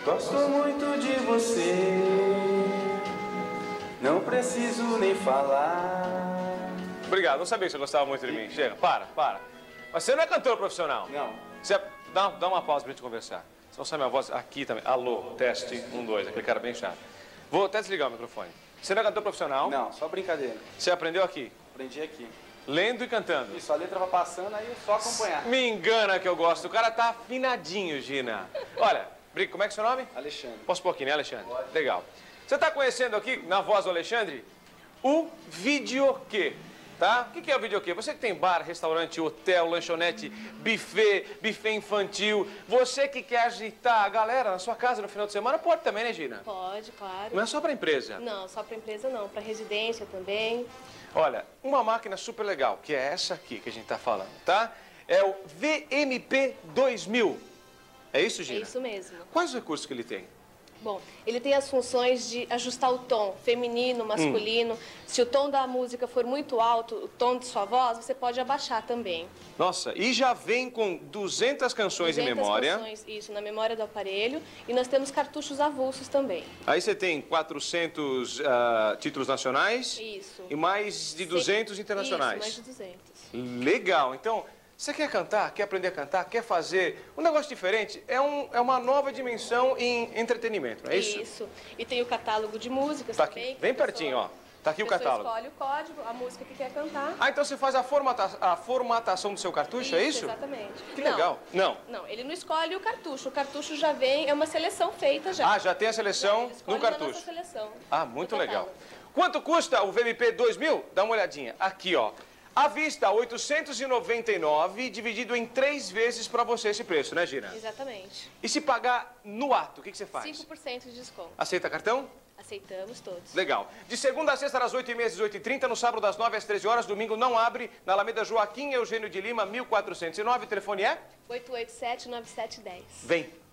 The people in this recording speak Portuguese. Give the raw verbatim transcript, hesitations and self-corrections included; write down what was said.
Gosto muito de você, não preciso nem falar. Obrigado, não sabia que você gostava muito de mim. Chega, para, para. Mas você não é cantor profissional. Não. Você é... dá, dá uma pausa pra gente conversar. Senão sai minha voz aqui também. Alô, teste, um, dois, aquele cara bem chato. Vou até desligar o microfone. Você não é cantor profissional? Não, só brincadeira. Você aprendeu aqui? Aprendi aqui. Lendo e cantando? Isso, a letra vai passando, aí é só acompanhar. Me engana que eu gosto. O cara tá afinadinho, Gina. Olha, como é que é seu nome? Alexandre. Posso pôr aqui, né, Alexandre? Pode. Legal. Você tá conhecendo aqui, na voz do Alexandre, o videoquê, tá? O que que é o videoquê? Você que tem bar, restaurante, hotel, lanchonete, buffet, buffet infantil, você que quer agitar a galera na sua casa no final de semana, pode também, né, Gina? Pode, claro. Não é só pra empresa? Não, só para empresa não, para residência também. Olha, uma máquina super legal, que é essa aqui que a gente tá falando, tá? É o V M P dois mil. É isso, Gina? É isso mesmo. Quais os recursos que ele tem? Bom, ele tem as funções de ajustar o tom, feminino, masculino. Hum. Se o tom da música for muito alto, o tom de sua voz, você pode abaixar também. Nossa, e já vem com duzentas canções em memória. Canções, isso, na memória do aparelho. E nós temos cartuchos avulsos também. Aí você tem quatrocentos uh, títulos nacionais. Isso. E mais de duzentos Cê... internacionais. Isso, mais de duzentos. Legal, então... Você quer cantar, quer aprender a cantar, quer fazer um negócio diferente? É, um, é uma nova dimensão em entretenimento, não é isso? Isso. E tem o catálogo de músicas tá também. Aqui. Vem pertinho, ó. Tá aqui o catálogo. Você escolhe o código, a música que quer cantar. Ah, então você faz a, formata a formatação do seu cartucho, isso, é isso? Exatamente. Que legal. Não. Não, ele não escolhe o cartucho. O cartucho já vem, é uma seleção feita já. Ah, já tem a seleção no cartucho. Na nossa seleção. Ah, muito legal. Quanto custa o V M P dois mil? Dá uma olhadinha. Aqui, ó. À vista, oitocentos e noventa e nove, dividido em três vezes para você esse preço, né, Gina? Exatamente. E se pagar no ato, o que, que você faz? cinco por cento de desconto. Aceita cartão? Aceitamos todos. Legal. De segunda a sexta, das oito e meia às dezoito e trinta, no sábado, das nove às treze horas, domingo não abre, na Alameda Joaquim Eugênio de Lima, mil quatrocentos e nove, o telefone é? oito oito sete, nove sete um zero. Vem.